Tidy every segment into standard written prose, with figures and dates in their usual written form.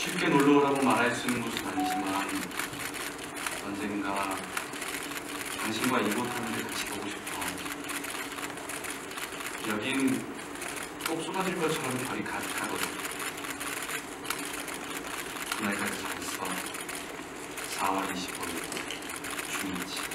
쉽게 놀러오라고 말할 수 있는 곳은 아니지만 언젠가 당신과 이곳 하는데 같이 보고 싶어. 여긴 꼭 쏟아질 것처럼 별이 가득하거든. 그날까지 잘 있어. 4월 25일 중이지.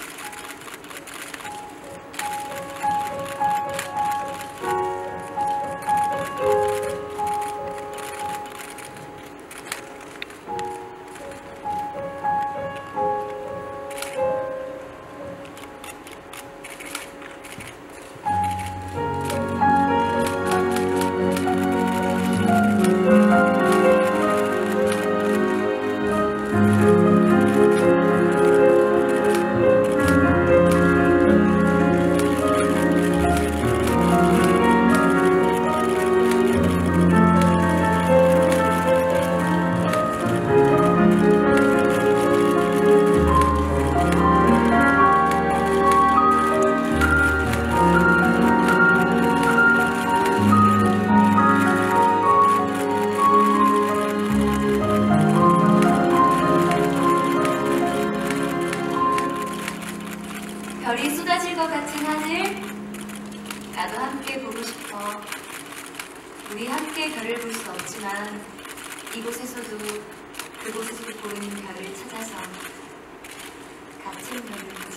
별이 쏟아질 것 같은 하늘, 나도 함께 보고 싶어. 우리 함께 별을 볼 수 없지만 이곳에서도 그곳에서도 보이는 별을 찾아서 같은 별을 보자.